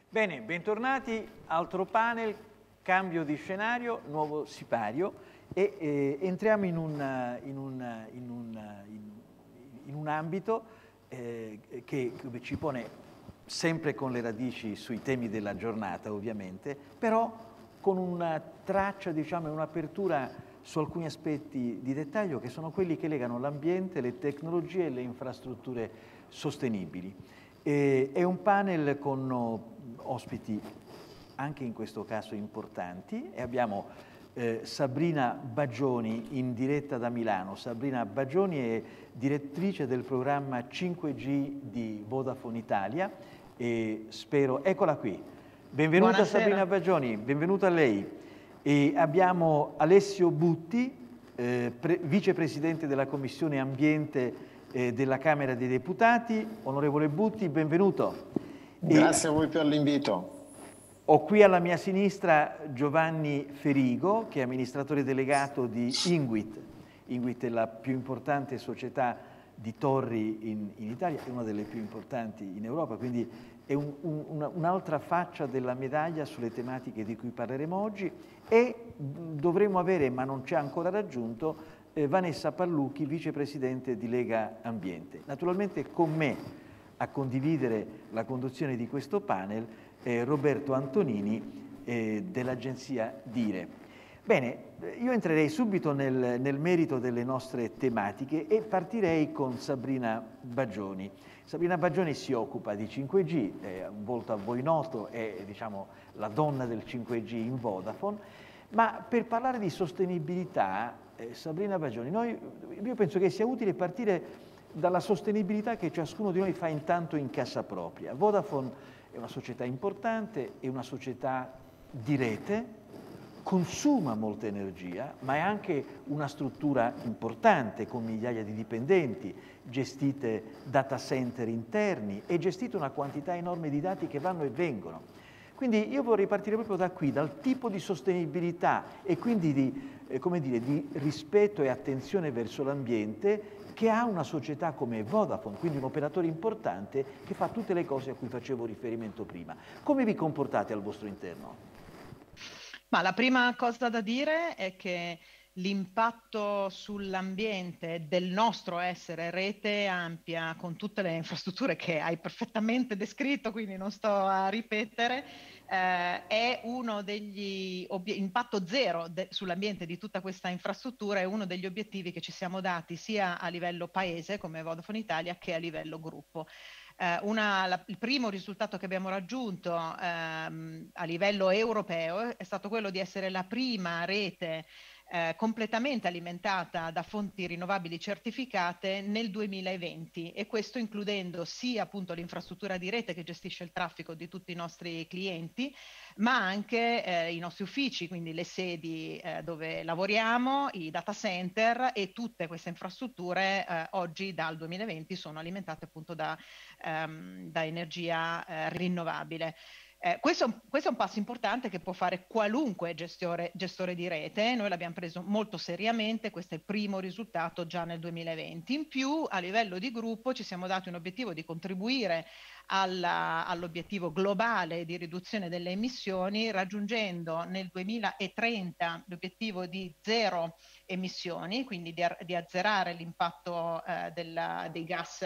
Bene, bentornati, altro panel, cambio di scenario, nuovo sipario e entriamo in un ambito che ci pone sempre con le radici sui temi della giornata ovviamente, però con una traccia, diciamo, un'apertura su alcuni aspetti di dettaglio che sono quelli che legano l'ambiente, le tecnologie e le infrastrutture sostenibili. È un panel con ospiti anche in questo caso importanti e abbiamo Sabrina Baggioni in diretta da Milano. Sabrina Baggioni è direttrice del programma 5G di Vodafone Italia e spero, eccola qui. Benvenuta. Buonasera. Sabrina Baggioni, benvenuta a lei. E abbiamo Alessio Butti, vicepresidente della Commissione Ambiente della Camera dei Deputati. Onorevole Butti, benvenuto. Grazie a voi per l'invito. Ho qui alla mia sinistra Giovanni Ferigo, che è amministratore delegato di INWIT. INWIT è la più importante società di torri in Italia, è una delle più importanti in Europa, quindi è un'altra faccia della medaglia sulle tematiche di cui parleremo oggi. E dovremo avere, ma non ci ha ancora raggiunto, Vanessa Pallucchi, vicepresidente di Lega Ambiente. Naturalmente con me a condividere la conduzione di questo panel Roberto Antonini dell'agenzia Dire. Bene, io entrerei subito nel merito delle nostre tematiche e partirei con Sabrina Baggioni. Sabrina Baggioni si occupa di 5G, è un volto a voi noto, è diciamo, la donna del 5G in Vodafone, ma per parlare di sostenibilità, Sabrina Baggioni, io penso che sia utile partire dalla sostenibilità che ciascuno di noi fa intanto in casa propria. Vodafone è una società importante, è una società di rete, consuma molta energia, ma è anche una struttura importante con migliaia di dipendenti, gestite data center interni e gestite una quantità enorme di dati che vanno e vengono. Quindi io vorrei partire proprio da qui, dal tipo di sostenibilità e quindi di rispetto e attenzione verso l'ambiente che ha una società come Vodafone, quindi un operatore importante che fa tutte le cose a cui facevo riferimento prima. Come vi comportate al vostro interno? Ma la prima cosa da dire è che l'impatto sull'ambiente del nostro essere rete ampia con tutte le infrastrutture che hai perfettamente descritto, quindi non sto a ripetere, è uno degli impatto zero sull'ambiente di tutta questa infrastruttura, è uno degli obiettivi che ci siamo dati sia a livello paese come Vodafone Italia che a livello gruppo. Il primo risultato che abbiamo raggiunto a livello europeo è stato quello di essere la prima rete completamente alimentata da fonti rinnovabili certificate nel 2020 e questo includendo sia appunto l'infrastruttura di rete che gestisce il traffico di tutti i nostri clienti, ma anche i nostri uffici, quindi le sedi dove lavoriamo, i data center e tutte queste infrastrutture oggi dal 2020 sono alimentate appunto da energia rinnovabile. Questo è un passo importante che può fare qualunque gestore di rete. Noi l'abbiamo preso molto seriamente, questo è il primo risultato già nel 2020. In più, a livello di gruppo, ci siamo dati un obiettivo di contribuire all'obiettivo globale di riduzione delle emissioni, raggiungendo nel 2030 l'obiettivo di zero emissioni, quindi di azzerare l'impatto dei gas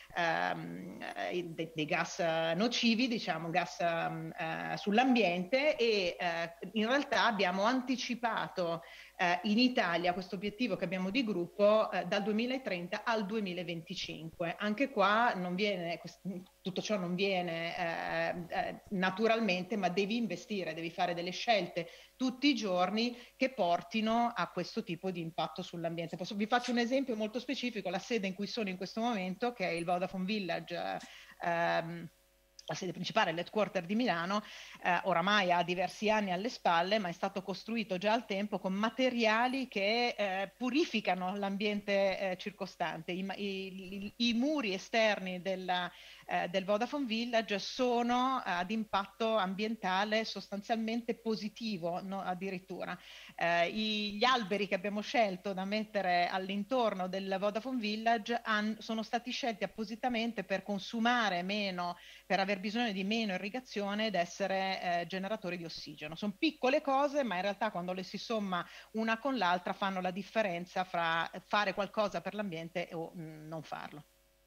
dei gas nocivi, diciamo gas sull'ambiente e in realtà abbiamo anticipato in Italia questo obiettivo che abbiamo di gruppo dal 2030 al 2025. Anche qua tutto ciò non viene naturalmente, ma devi investire, devi fare delle scelte tutti i giorni che portino a questo tipo di impatto sull'ambiente. Vi faccio un esempio molto specifico: la sede in cui sono in questo momento, che è il Vodafone Village, la sede principale, l'headquarter di Milano, oramai ha diversi anni alle spalle, ma è stato costruito già al tempo con materiali che purificano l'ambiente circostante. I muri esterni del Vodafone Village sono ad impatto ambientale sostanzialmente positivo, no, addirittura. Gli alberi che abbiamo scelto da mettere all'intorno del Vodafone Village sono stati scelti appositamente per consumare meno, per aver bisogno di meno irrigazione ed essere generatori di ossigeno. Sono piccole cose, ma in realtà quando le si somma una con l'altra fanno la differenza fra fare qualcosa per l'ambiente o non farlo.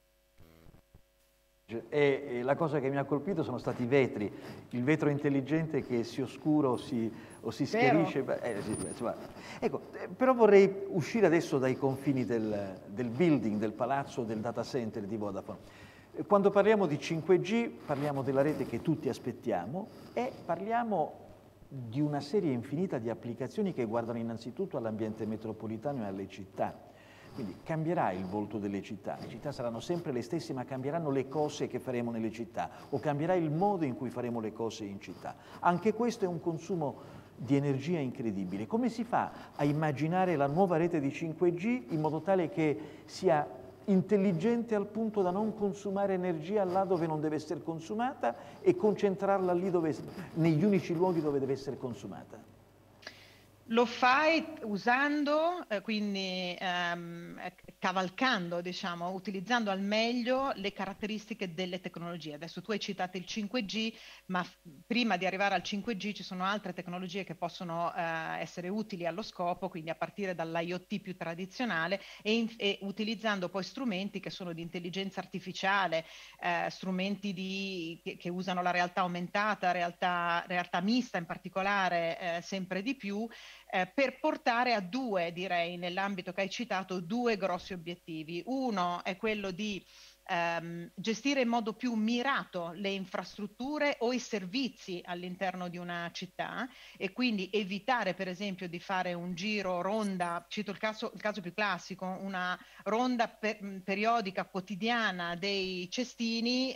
E la cosa che mi ha colpito sono stati i vetri, il vetro intelligente che si oscura o si schiarisce. Ecco, però vorrei uscire adesso dai confini del building, del palazzo, del data center di Vodafone. Quando parliamo di 5G parliamo della rete che tutti aspettiamo e parliamo di una serie infinita di applicazioni che guardano innanzitutto all'ambiente metropolitano e alle città. Quindi cambierà il volto delle città saranno sempre le stesse, ma cambieranno le cose che faremo nelle città o cambierà il modo in cui faremo le cose in città. Anche questo è un consumo di energia incredibile. Come si fa a immaginare la nuova rete di 5G in modo tale che sia intelligente al punto da non consumare energia là dove non deve essere consumata e concentrarla lì negli unici luoghi dove deve essere consumata? Lo fai usando, quindi cavalcando, diciamo, utilizzando al meglio le caratteristiche delle tecnologie. Adesso tu hai citato il 5G, ma prima di arrivare al 5G ci sono altre tecnologie che possono essere utili allo scopo, quindi a partire dall'IoT più tradizionale e utilizzando poi strumenti che sono di intelligenza artificiale, strumenti che usano la realtà aumentata, realtà mista in particolare, sempre di più, per portare a due, direi, nell'ambito che hai citato, due grossi obiettivi. Uno è quello di gestire in modo più mirato le infrastrutture o i servizi all'interno di una città e quindi evitare per esempio di fare un giro ronda, cito il caso più classico, una ronda periodica quotidiana dei cestini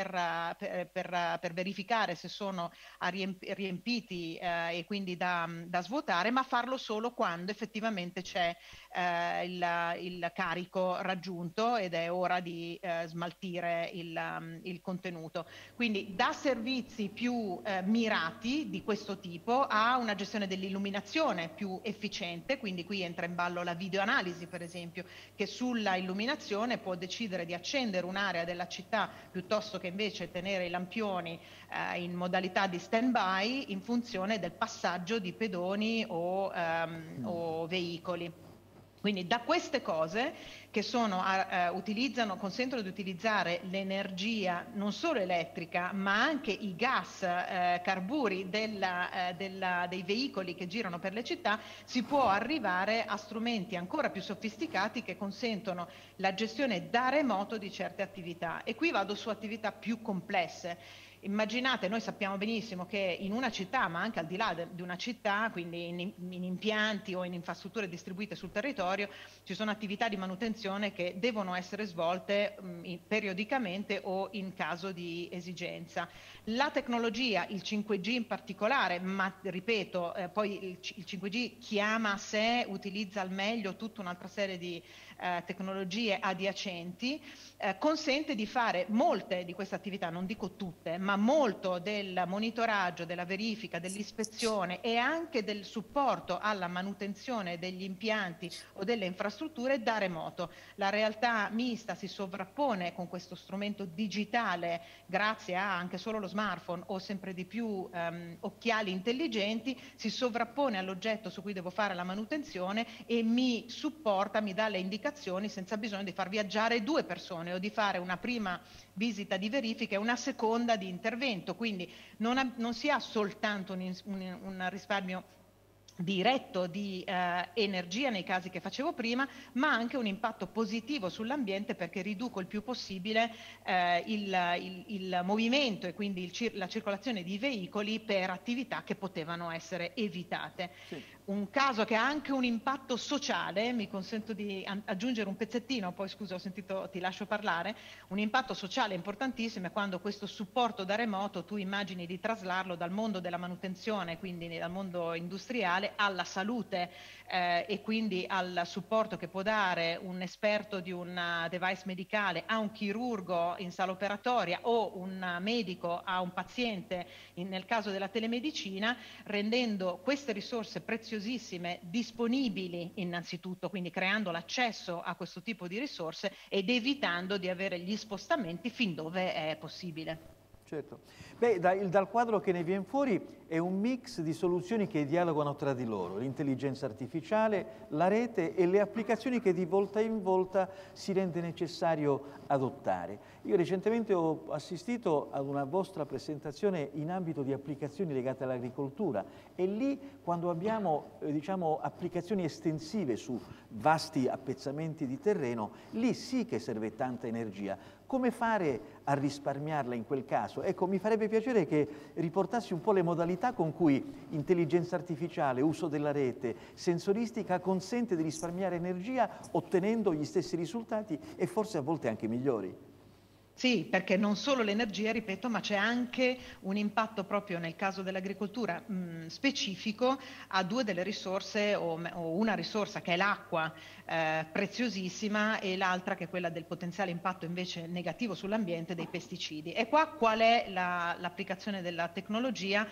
per verificare se sono riempiti e quindi da svuotare, ma farlo solo quando effettivamente c'è il carico raggiunto ed è ora di smaltire il contenuto. Quindi da servizi più mirati di questo tipo a una gestione dell'illuminazione più efficiente, quindi qui entra in ballo la videoanalisi per esempio, che sulla illuminazione può decidere di accendere un'area della città piuttosto che invece tenere i lampioni in modalità di stand-by in funzione del passaggio di pedoni o veicoli. Quindi da queste cose che consentono di utilizzare l'energia non solo elettrica ma anche i gas carburi dei veicoli che girano per le città, si può arrivare a strumenti ancora più sofisticati che consentono la gestione da remoto di certe attività. E qui vado su attività più complesse. Immaginate, noi sappiamo benissimo che in una città, ma anche al di là di una città, quindi in impianti o in infrastrutture distribuite sul territorio, ci sono attività di manutenzione che devono essere svolte periodicamente o in caso di esigenza. La tecnologia, il 5G in particolare, ma ripeto, poi il 5G chiama a sé, utilizza al meglio tutta un'altra serie di tecnologie adiacenti, consente di fare molte di queste attività, non dico tutte, ma molto del monitoraggio, della verifica, dell'ispezione e anche del supporto alla manutenzione degli impianti o delle infrastrutture da remoto. La realtà mista si sovrappone con questo strumento digitale grazie a anche solo lo smartphone o sempre di più occhiali intelligenti, si sovrappone all'oggetto su cui devo fare la manutenzione e mi supporta, mi dà le indicazioni senza bisogno di far viaggiare due persone o di fare una prima visita di verifica e una seconda di intervento. Quindi non si ha soltanto un risparmio diretto di energia nei casi che facevo prima, ma anche un impatto positivo sull'ambiente perché riduco il più possibile il movimento e quindi la circolazione di veicoli per attività che potevano essere evitate. Sì. un caso che ha anche un impatto sociale, mi consento di aggiungere un pezzettino, poi scusa, ho sentito, ti lascio parlare, un impatto sociale importantissimo è quando questo supporto da remoto tu immagini di traslarlo dal mondo della manutenzione, quindi dal mondo industriale, alla salute e quindi al supporto che può dare un esperto di un device medicale a un chirurgo in sala operatoria o un medico a un paziente nel caso della telemedicina, rendendo queste risorse preziosissime disponibili innanzitutto, quindi creando l'accesso a questo tipo di risorse ed evitando di avere gli spostamenti fin dove è possibile. Certo. Beh, dal quadro che ne viene fuori è un mix di soluzioni che dialogano tra di loro, l'intelligenza artificiale, la rete e le applicazioni che di volta in volta si rende necessario adottare. Io recentemente ho assistito ad una vostra presentazione in ambito di applicazioni legate all'agricoltura e lì quando abbiamo diciamo, applicazioni estensive su vasti appezzamenti di terreno, lì sì che serve tanta energia. Come fare a risparmiarla in quel caso? Ecco, mi farebbe piacere che riportassi un po' le modalità con cui intelligenza artificiale, uso della rete, sensoristica consente di risparmiare energia ottenendo gli stessi risultati e forse a volte anche migliori. Sì, perché non solo l'energia, ripeto, ma c'è anche un impatto proprio nel caso dell'agricoltura specifico a due delle risorse o una risorsa che è l'acqua preziosissima e l'altra che è quella del potenziale impatto invece negativo sull'ambiente dei pesticidi. E qua qual è l'applicazione della tecnologia?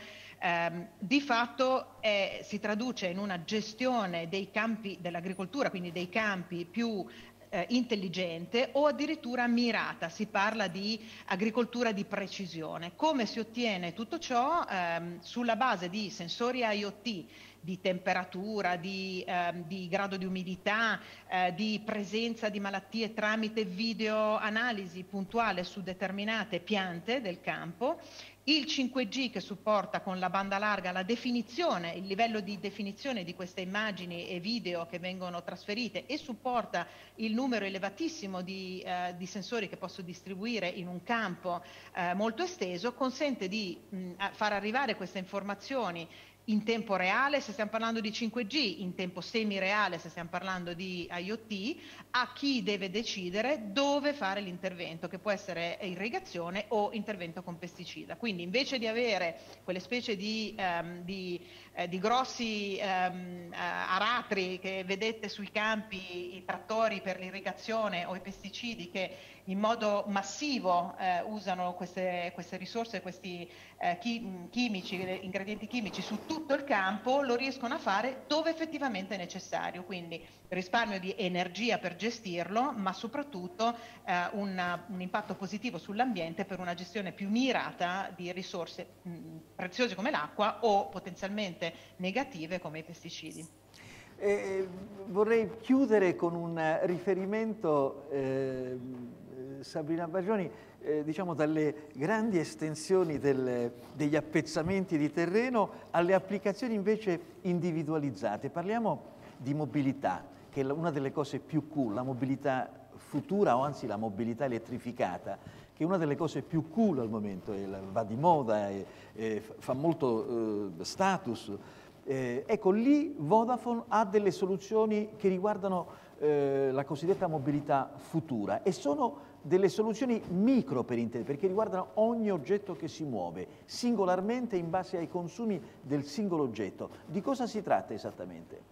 Di fatto si traduce in una gestione dei campi dell'agricoltura, quindi dei campi più intelligente o addirittura mirata, si parla di agricoltura di precisione. Come si ottiene tutto ciò? Sulla base di sensori IoT, di temperatura, di grado di umidità, di presenza di malattie tramite videoanalisi puntuale su determinate piante del campo, il 5G che supporta con la banda larga la definizione, il livello di definizione di queste immagini e video che vengono trasferite e supporta il numero elevatissimo di sensori che posso distribuire in un campo molto esteso, consente di far arrivare queste informazioni in tempo reale se stiamo parlando di 5G, in tempo semi-reale se stiamo parlando di IoT, a chi deve decidere dove fare l'intervento, che può essere irrigazione o intervento con pesticida. Quindi invece di avere quelle specie di grossi aratri che vedete sui campi, i trattori per l'irrigazione o i pesticidi che in modo massivo usano queste risorse, questi chimici, ingredienti chimici su tutto il campo, lo riescono a fare dove effettivamente è necessario, quindi risparmio di energia per gestirlo, ma soprattutto un impatto positivo sull'ambiente per una gestione più mirata di risorse preziose come l'acqua o potenzialmente negative come i pesticidi. Vorrei chiudere con un riferimento, Sabrina Baggioni, diciamo dalle grandi estensioni degli appezzamenti di terreno alle applicazioni invece individualizzate. Parliamo di mobilità, che è una delle cose più cool, la mobilità futura o anzi la mobilità elettrificata, che è una delle cose più cool al momento, va di moda, fa molto status. Ecco, lì Vodafone ha delle soluzioni che riguardano la cosiddetta mobilità futura e sono delle soluzioni micro per intero, perché riguardano ogni oggetto che si muove, singolarmente in base ai consumi del singolo oggetto. Di cosa si tratta esattamente?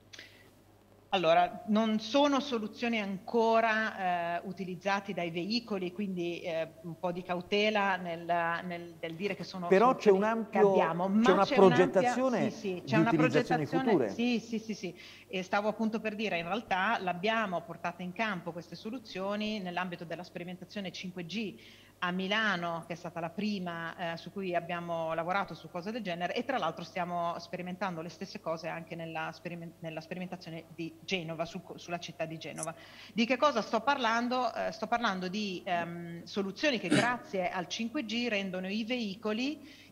Allora, non sono soluzioni ancora utilizzati dai veicoli, quindi un po' di cautela nel dire che sono però c'è un ampio, c'è una progettazione di utilizzazioni future. Sì. E stavo appunto per dire, in realtà l'abbiamo portata in campo queste soluzioni nell'ambito della sperimentazione 5G a Milano, che è stata la prima su cui abbiamo lavorato su cose del genere, e tra l'altro stiamo sperimentando le stesse cose anche nella sperimentazione di Genova, sulla città di Genova. Di che cosa sto parlando? Sto parlando di soluzioni che grazie al 5G rendono i veicoli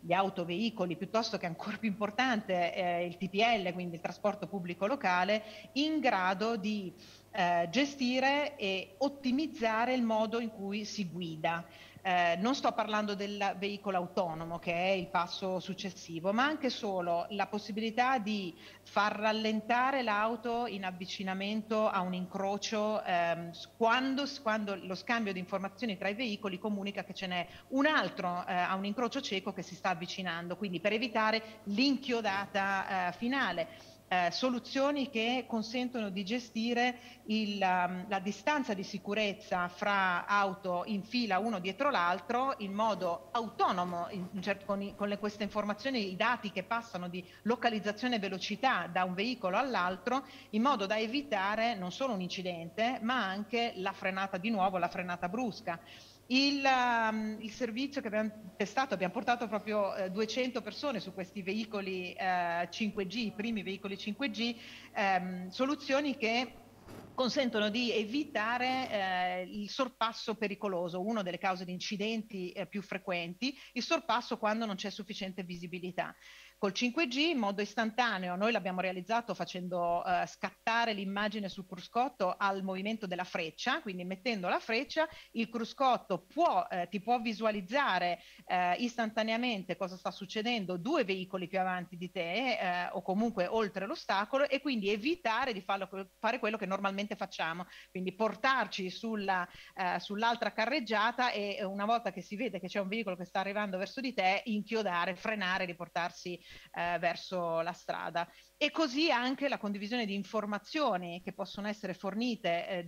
gli autoveicoli, piuttosto che ancora più importante il TPL, quindi il trasporto pubblico locale, in grado di gestire e ottimizzare il modo in cui si guida. Non sto parlando del veicolo autonomo, che è il passo successivo, ma anche solo la possibilità di far rallentare l'auto in avvicinamento a un incrocio quando lo scambio di informazioni tra i veicoli comunica che ce n'è un altro a un incrocio cieco che si sta avvicinando, quindi per evitare l'inchiodata finale. Soluzioni che consentono di gestire la distanza di sicurezza fra auto in fila uno dietro l'altro in modo autonomo, con queste informazioni, i dati che passano di localizzazione e velocità da un veicolo all'altro, in modo da evitare non solo un incidente, ma anche la frenata di nuovo, la frenata brusca. Il servizio che abbiamo testato, abbiamo portato proprio 200 persone su questi veicoli 5G, i primi veicoli 5G, soluzioni che consentono di evitare il sorpasso pericoloso, una delle cause di incidenti più frequenti, il sorpasso quando non c'è sufficiente visibilità. Col 5G in modo istantaneo, noi l'abbiamo realizzato facendo scattare l'immagine sul cruscotto al movimento della freccia, quindi mettendo la freccia, il cruscotto ti può visualizzare istantaneamente cosa sta succedendo 2 veicoli più avanti di te o comunque oltre l'ostacolo, e quindi evitare di fare quello che normalmente facciamo, quindi portarci sull'altra carreggiata e una volta che si vede che c'è un veicolo che sta arrivando verso di te, inchiodare, frenare, riportarsi verso la strada. E così anche la condivisione di informazioni che possono essere fornite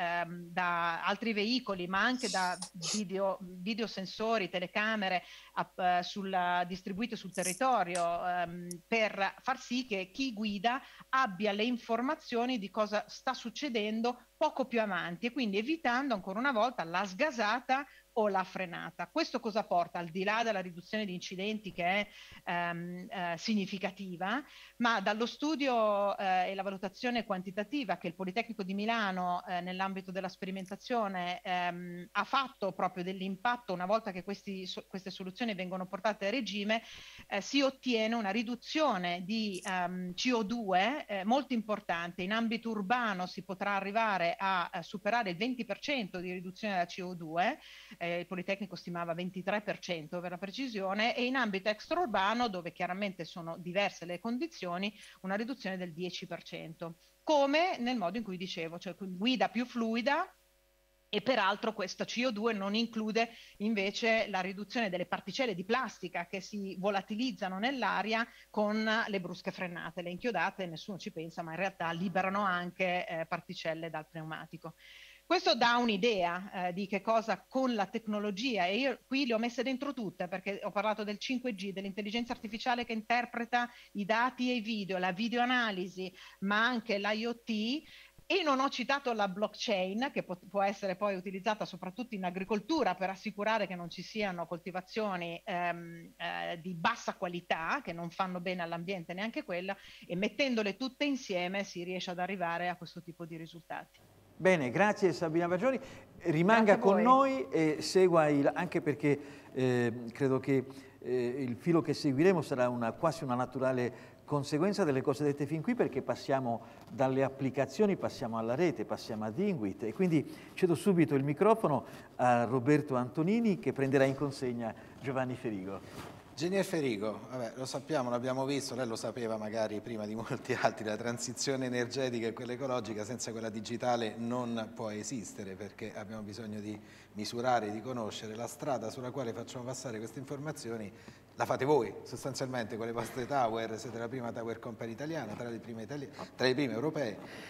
da altri veicoli, ma anche da videosensori, telecamere distribuite sul territorio, per far sì che chi guida abbia le informazioni di cosa sta succedendo poco più avanti, e quindi evitando ancora una volta la sgasata o la frenata. Questo cosa porta? Al di là della riduzione di incidenti, che è significativa, ma dallo studio e la valutazione quantitativa che il Politecnico di Milano nell'ambito della sperimentazione ha fatto proprio dell'impatto, una volta che queste soluzioni vengono portate a regime, si ottiene una riduzione di CO2 molto importante. In ambito urbano si potrà arrivare a superare il 20% di riduzione della CO2, il Politecnico stimava 23% per la precisione, e in ambito extraurbano, dove chiaramente sono diverse le condizioni, una riduzione del 10%, come nel modo in cui dicevo, cioè guida più fluida. E peraltro questo CO2 non include invece la riduzione delle particelle di plastica che si volatilizzano nell'aria con le brusche frenate, le inchiodate, nessuno ci pensa, ma in realtà liberano anche particelle dal pneumatico. Questo dà un'idea di che cosa con la tecnologia, e io qui le ho messe dentro tutte, perché ho parlato del 5G, dell'intelligenza artificiale che interpreta i dati e i video, la videoanalisi, ma anche l'IoT. E non ho citato la blockchain, che può essere poi utilizzata soprattutto in agricoltura per assicurare che non ci siano coltivazioni di bassa qualità, che non fanno bene all'ambiente neanche quella, e mettendole tutte insieme si riesce ad arrivare a questo tipo di risultati. Bene, grazie Sabina Baggioni. Rimanga con noi e segua anche perché credo che il filo che seguiremo sarà quasi una naturale conseguenza delle cose dette fin qui, perché passiamo dalle applicazioni, passiamo alla rete, passiamo ad Inguit, e quindi cedo subito il microfono a Roberto Antonini, che prenderà in consegna Giovanni Ferigo. Ingegner Ferigo, vabbè, lo sappiamo, l'abbiamo visto, lei lo sapeva magari prima di molti altri, la transizione energetica e quella ecologica senza quella digitale non può esistere, perché abbiamo bisogno di misurare, di conoscere la strada sulla quale facciamo passare queste informazioni. La fate voi sostanzialmente con le vostre tower, siete la prima tower company italiana, tra le prime europee.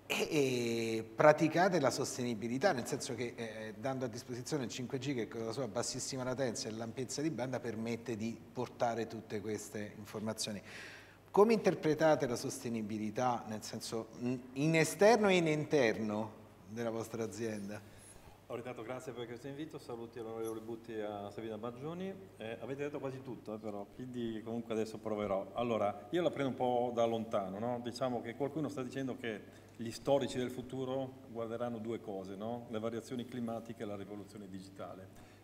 E praticate la sostenibilità, nel senso che dando a disposizione il 5G, che con la sua bassissima latenza e l'ampiezza di banda permette di portare tutte queste informazioni. Come interpretate la sostenibilità, nel senso in esterno e in interno della vostra azienda? Intanto grazie per questo invito, saluti all'onorevole Butti e a Sabina Baggioni. Avete detto quasi tutto però, quindi comunque adesso proverò. Allora, io la prendo un po' da lontano, no? Diciamo che qualcuno sta dicendo che gli storici del futuro guarderanno due cose, no? Le variazioni climatiche e la rivoluzione digitale.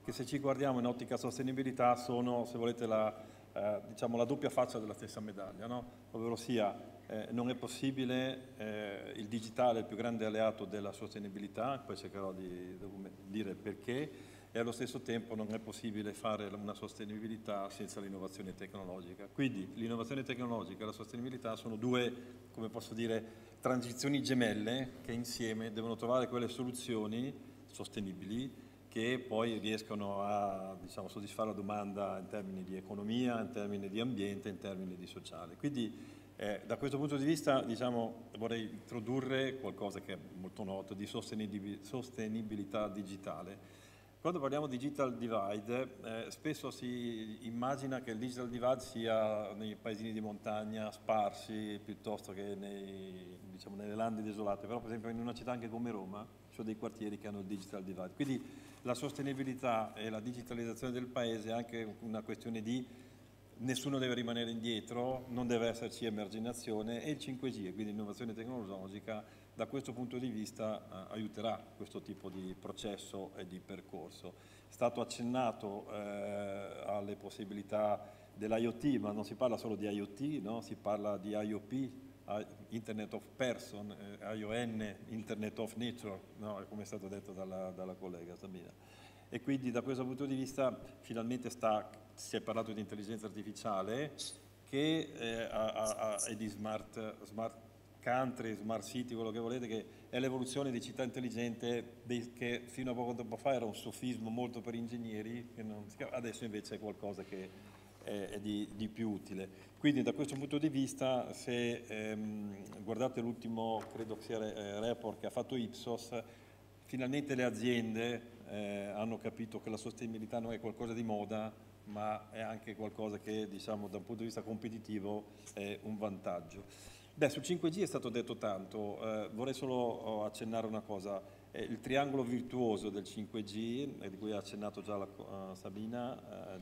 che se ci guardiamo in ottica sostenibilità sono, se volete, diciamo, la doppia faccia della stessa medaglia, no? Ovvero sia, non è possibile, il digitale è il più grande alleato della sostenibilità, poi cercherò di dire perché, e allo stesso tempo non è possibile fare una sostenibilità senza l'innovazione tecnologica. Quindi l'innovazione tecnologica e la sostenibilità sono due, come posso dire, transizioni gemelle che insieme devono trovare quelle soluzioni sostenibili che poi riescono a, diciamo, soddisfare la domanda in termini di economia, in termini di ambiente, in termini di sociale. Quindi da questo punto di vista, diciamo, vorrei introdurre qualcosa che è molto noto di sostenibilità digitale. Quando parliamo di digital divide, spesso si immagina che il digital divide sia nei paesini di montagna sparsi piuttosto che diciamo, nelle lande desolate, però per esempio in una città anche come Roma ci sono dei quartieri che hanno il digital divide. Quindi la sostenibilità e la digitalizzazione del paese è anche una questione di nessuno deve rimanere indietro, non deve esserci emarginazione, e il 5G, quindi innovazione tecnologica, da questo punto di vista aiuterà questo tipo di processo e di percorso. È stato accennato alle possibilità dell'IoT, ma non si parla solo di IoT, no? Si parla di IOP, Internet of Person, ION, Internet of Nature, no? Come è stato detto dalla collega Sabina. E quindi da questo punto di vista finalmente si è parlato di intelligenza artificiale che e di smart country, smart city, quello che volete, che è l'evoluzione di città intelligente che fino a poco tempo fa era un sofismo molto per ingegneri, adesso invece è qualcosa che è di più utile. Quindi da questo punto di vista, se guardate l'ultimo, credo che sia report che ha fatto Ipsos, finalmente le aziende hanno capito che la sostenibilità non è qualcosa di moda, ma è anche qualcosa che, diciamo, da un punto di vista competitivo è un vantaggio. Beh, sul 5G è stato detto tanto, vorrei solo accennare una cosa. Il triangolo virtuoso del 5G, di cui ha accennato già Sabina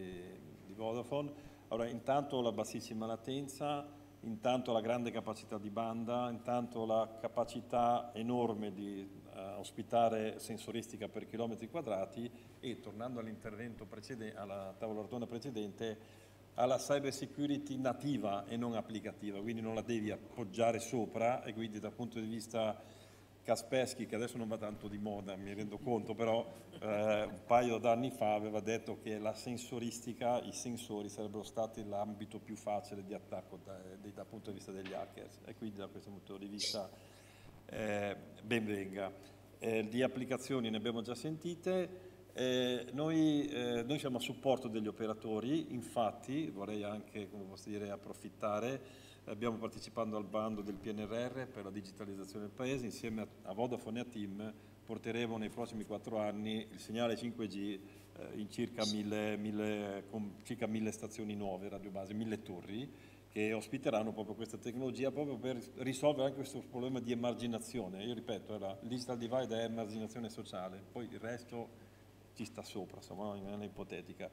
di Vodafone. Allora, intanto la bassissima latenza, intanto la grande capacità di banda, intanto la capacità enorme di ospitare sensoristica per chilometri quadrati e, tornando all'intervento precedente, alla tavola rotonda precedente, alla cyber security nativa e non applicativa, quindi non la devi appoggiare sopra, e quindi dal punto di vista Kaspersky, che adesso non va tanto di moda, mi rendo conto, però un paio d'anni fa aveva detto che la sensoristica, i sensori sarebbero stati l'ambito più facile di attacco dal punto di vista degli hackers, e quindi da questo punto di vista ben venga. Di applicazioni ne abbiamo già sentite. Noi siamo a supporto degli operatori, infatti vorrei anche, come posso dire, approfittare, abbiamo partecipato al bando del PNRR per la digitalizzazione del Paese, insieme a Vodafone e a TIM porteremo nei prossimi 4 anni il segnale 5G in circa 1000 stazioni nuove, radiobase, 1000 torri, che ospiteranno proprio questa tecnologia, proprio per risolvere anche questo problema di emarginazione. Io ripeto, il digital divide è emarginazione sociale, poi il resto ci sta sopra, insomma, in maniera ipotetica.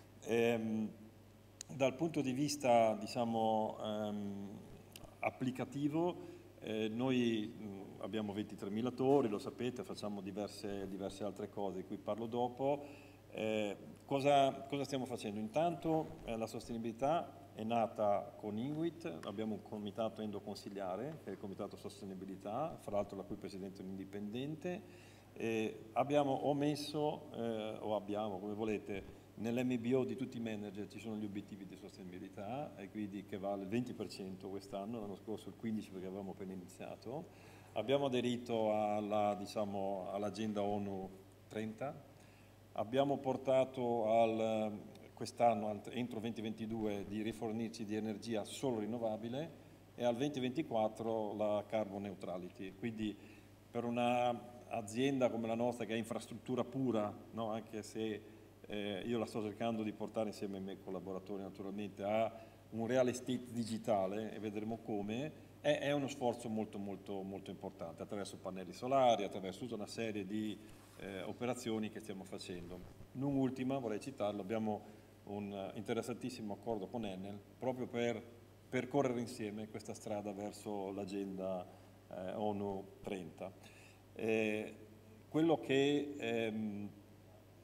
Dal punto di vista, diciamo, applicativo, noi abbiamo 23.000 torri, lo sapete, facciamo diverse altre cose, di cui parlo dopo. Cosa stiamo facendo? Intanto la sostenibilità è nata con Inwit, abbiamo un comitato endoconsiliare, che è il comitato sostenibilità, fra l'altro la cui presidente è un indipendente. Abbiamo omesso, come volete, nell'MBO di tutti i manager ci sono gli obiettivi di sostenibilità, e quindi che vale il 20% quest'anno, l'anno scorso il 15% perché avevamo appena iniziato. Abbiamo aderito all'agenda ONU 30, abbiamo portato quest'anno, entro 2022, di rifornirci di energia solo rinnovabile, e al 2024 la carbon neutrality. Quindi per un'azienda come la nostra, che ha infrastruttura pura, no? Anche se io la sto cercando di portare insieme ai miei collaboratori naturalmente a un real estate digitale, e vedremo come, è uno sforzo molto molto molto importante, attraverso pannelli solari, attraverso tutta una serie di operazioni che stiamo facendo. Non ultima, vorrei citarlo, abbiamo un interessantissimo accordo con Enel proprio per percorrere insieme questa strada verso l'agenda ONU 30. Quello che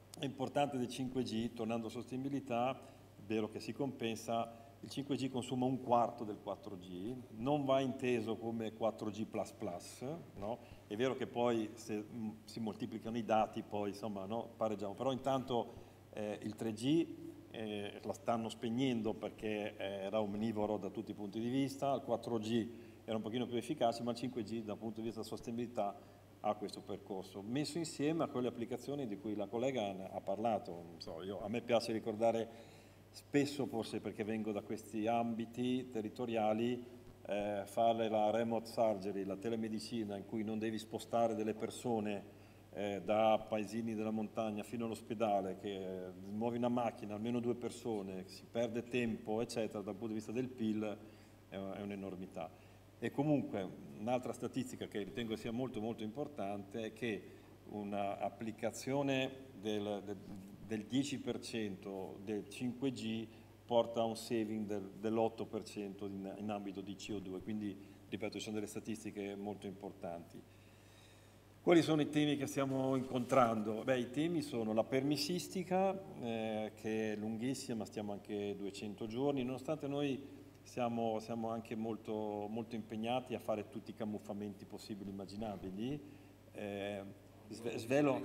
è importante del 5G, tornando a sostenibilità, è vero che si compensa, il 5G consuma un quarto del 4G, non va inteso come 4G++, no? È vero che poi se si moltiplicano i dati poi insomma no, pareggiamo, però intanto il 3G la stanno spegnendo perché era omnivoro da tutti i punti di vista, il 4G era un pochino più efficace, ma il 5G dal punto di vista della sostenibilità ha questo percorso, messo insieme a quelle applicazioni di cui la collega ha parlato. Non so, a me piace ricordare spesso, forse perché vengo da questi ambiti territoriali, fare la remote surgery, la telemedicina, in cui non devi spostare delle persone da paesini della montagna fino all'ospedale, che muovi una macchina, almeno 2 persone, si perde tempo, eccetera, dal punto di vista del PIL è un'enormità. E comunque un'altra statistica che ritengo sia molto molto importante è che un'applicazione del 10% del 5G porta a un saving dell'8% in ambito di CO2, quindi ripeto ci sono delle statistiche molto importanti. Quali sono i temi che stiamo incontrando? Beh, i temi sono la permissistica, che è lunghissima, stiamo anche 200 giorni, nonostante noi siamo anche molto, molto impegnati a fare tutti i camuffamenti possibili e immaginabili. Svelo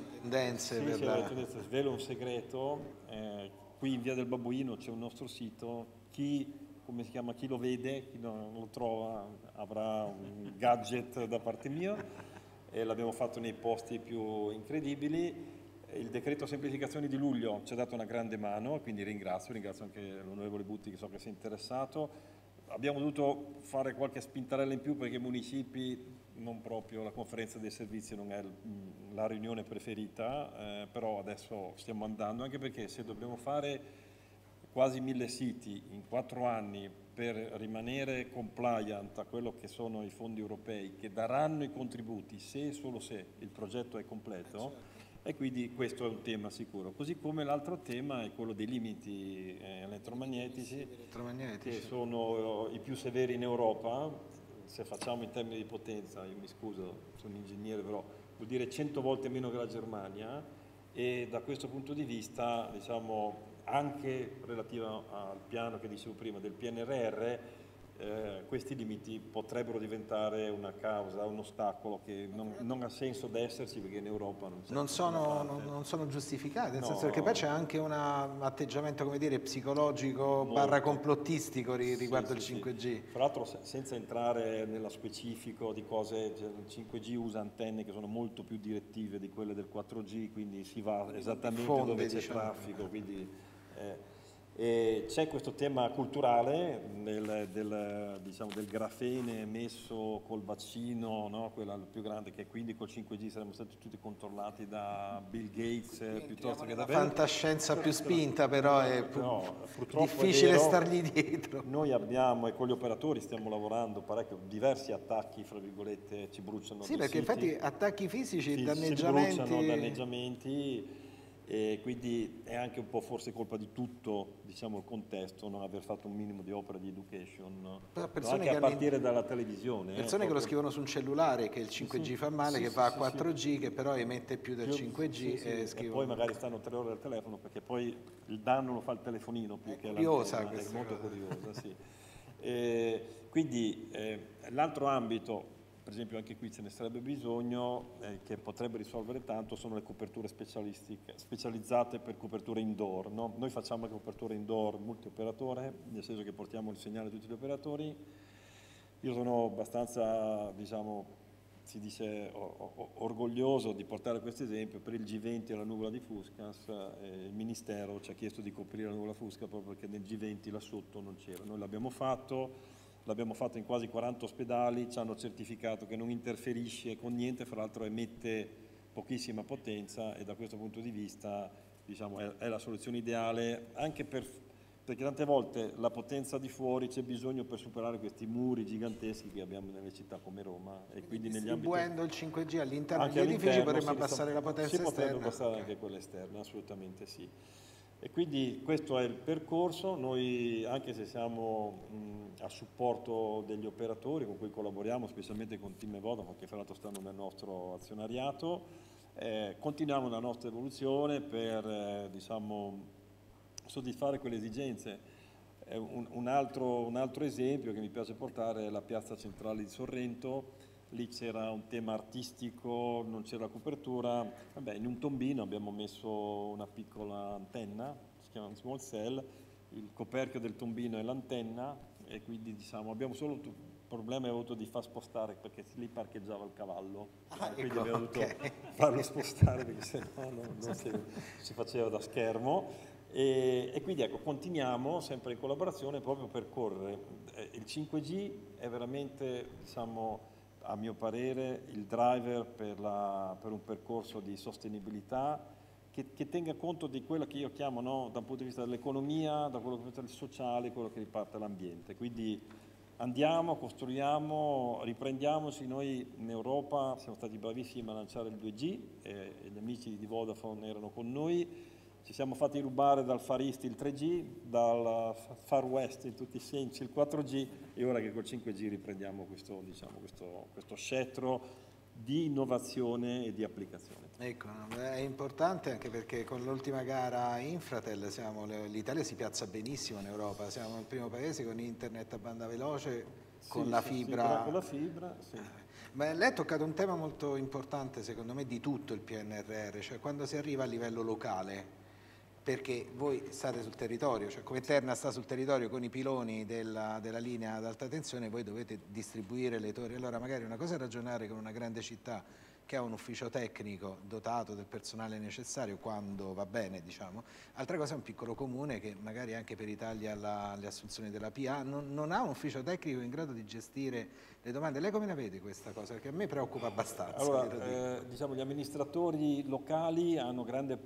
un segreto, qui in via del Babbuino c'è un nostro sito, chi lo vede, chi non lo trova avrà un gadget da parte mia. E l'abbiamo fatto nei posti più incredibili. Il decreto semplificazioni di luglio ci ha dato una grande mano, quindi ringrazio anche l'onorevole Butti che so che si è interessato. Abbiamo dovuto fare qualche spintarella in più perché i municipi, non proprio la conferenza dei servizi non è la riunione preferita, però adesso stiamo andando, anche perché se dobbiamo fare quasi 1000 siti in 4 anni per rimanere compliant a quello che sono i fondi europei che daranno i contributi se e solo se il progetto è completo, e quindi questo è un tema sicuro. Così come l'altro tema è quello dei limiti elettromagnetici, che sono i più severi in Europa. Se facciamo in termini di potenza, io mi scuso, sono ingegnere, però vuol dire 100 volte meno che la Germania, e da questo punto di vista, diciamo, anche relativa al piano che dicevo prima del PNRR, questi limiti potrebbero diventare una causa, un ostacolo che non ha senso d'esserci, perché in Europa non sono giustificati, nel senso che poi c'è anche un atteggiamento, come dire, psicologico / complottistico riguardo il 5G. Fra l'altro, senza entrare nello specifico di cose, cioè, il 5G usa antenne che sono molto più direttive di quelle del 4G, quindi si va esattamente dove c'è traffico, quindi e c'è questo tema culturale del grafene emesso col vaccino, no? Quello più grande, che quindi col 5G saremmo stati tutti controllati da Bill Gates piuttosto che da fantascienza più spinta, però è difficile stargli dietro. Noi abbiamo, e con gli operatori stiamo lavorando parecchio, diversi attacchi, fra virgolette, ci bruciano. Sì, perché siti. Infatti attacchi fisici, si danneggiamenti, e quindi è anche un po' forse colpa di tutto, diciamo, il contesto, non aver fatto un minimo di opera di education, anche a partire dalla televisione. Persone che lo scrivono su un cellulare, che il 5G fa male, che va a 4G, che però emette più del 5G. E poi magari stanno 3 ore al telefono, perché poi il danno lo fa il telefonino più che l'antenna. È molto curiosa, sì. Quindi l'altro ambito, per esempio anche qui ce ne sarebbe bisogno, che potrebbe risolvere tanto, sono le coperture specializzate per coperture indoor, no? Noi facciamo la copertura indoor multioperatore, nel senso che portiamo il segnale a tutti gli operatori. Io sono abbastanza, diciamo, si dice, orgoglioso di portare questo esempio. Per il G20 e la nuvola di Fuscas, il Ministero ci ha chiesto di coprire la nuvola Fusca proprio perché nel G20 là sotto non c'era. Noi l'abbiamo fatto in quasi 40 ospedali, ci hanno certificato che non interferisce con niente, fra l'altro emette pochissima potenza, e da questo punto di vista, diciamo, è la soluzione ideale, anche perché tante volte la potenza di fuori c'è bisogno per superare questi muri giganteschi che abbiamo nelle città come Roma, e quindi negli ambiti, distribuendo il 5G all'interno degli edifici potremmo abbassare la potenza esterna. Si potrebbe abbassare anche quella esterna, assolutamente sì. E quindi questo è il percorso. Noi, anche se siamo a supporto degli operatori con cui collaboriamo, specialmente con Team e Vodafone, che fra l'altro stanno nel nostro azionariato, Continuiamo la nostra evoluzione per diciamo, soddisfare quelle esigenze. Un altro esempio che mi piace portare è la piazza centrale di Sorrento. Lì c'era un tema artistico, non c'era copertura. Vabbè, in un tombino abbiamo messo una piccola antenna, si chiama un small cell, il coperchio del tombino è l'antenna e quindi diciamo, abbiamo solo il problema avuto di far spostare perché lì parcheggiava il cavallo, quindi abbiamo dovuto farlo spostare perché sennò non si faceva da schermo. E quindi ecco, continuiamo sempre in collaborazione proprio per correre. Il 5G è veramente, diciamo, a mio parere, il driver per un percorso di sostenibilità che tenga conto di quello che io chiamo, no, dal punto di vista dell'economia, da quello che riguarda il sociale, quello che riparte l'ambiente. Quindi andiamo, costruiamo, riprendiamoci. Noi in Europa siamo stati bravissimi a lanciare il 2G, e gli amici di Vodafone erano con noi. Ci siamo fatti rubare dal Far East il 3G, dal Far West in tutti i sensi il 4G, e ora che col 5G riprendiamo questo, diciamo, questo scettro di innovazione e di applicazione. Ecco, è importante anche perché con l'ultima gara Infratel l'Italia si piazza benissimo in Europa, siamo il primo paese con internet a banda veloce, con la fibra. Con la fibra, sì. Ma lei ha toccato un tema molto importante secondo me di tutto il PNRR, cioè quando si arriva a livello locale, perché voi state sul territorio, cioè come Terna sta sul territorio con i piloni della linea ad alta tensione, voi dovete distribuire le torri. Allora magari una cosa è ragionare con una grande città che ha un ufficio tecnico dotato del personale necessario quando va bene, diciamo. Altra cosa è un piccolo comune che magari anche per i tagli alle assunzioni della PA non ha un ufficio tecnico in grado di gestire le domande. Lei come la vede questa cosa? Perché a me preoccupa abbastanza. Allora, diciamo, gli amministratori locali hanno grande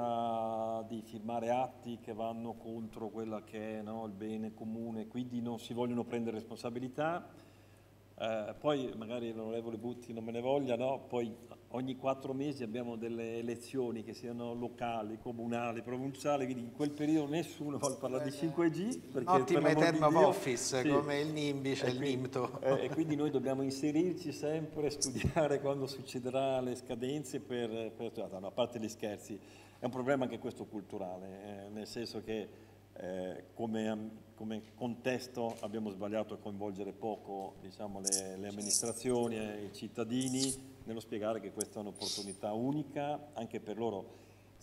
paura di firmare atti che vanno contro quella che è, no, il bene comune, quindi non si vogliono prendere responsabilità. Poi magari l'onorevole Butti non me ne voglia, no? Poi ogni 4 mesi abbiamo delle elezioni che siano locali, comunali, provinciali, quindi in quel periodo nessuno vuole parlare di 5G. Ottima term of office, sì, come il NIMBY, c'è il NIMTO. E quindi noi dobbiamo inserirci sempre, studiare quando succederà le scadenze no, a parte gli scherzi. È un problema anche questo culturale, nel senso che come contesto abbiamo sbagliato a coinvolgere poco, diciamo, le amministrazioni e i cittadini nello spiegare che questa è un'opportunità unica anche per loro.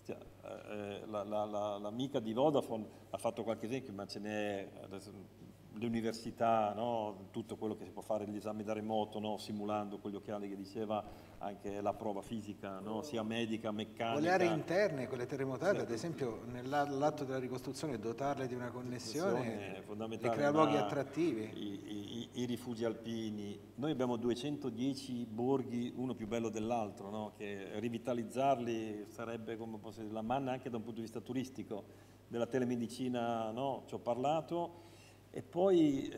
L'amica di Vodafone ha fatto qualche esempio, ma ce n'è, le università, no? Tutto quello che si può fare, gli esami da remoto, no? Simulando con gli occhiali che diceva, anche la prova fisica, no? Sia medica, meccanica. Le aree interne, quelle terremotate, ad esempio nell'atto della ricostruzione, dotarle di una connessione, fondamentale, di creare luoghi attrattivi. I rifugi alpini, noi abbiamo 210 borghi, uno più bello dell'altro, no? Che rivitalizzarli sarebbe, come posso dire, la manna anche da un punto di vista turistico. Della telemedicina, no? Ci ho parlato. E poi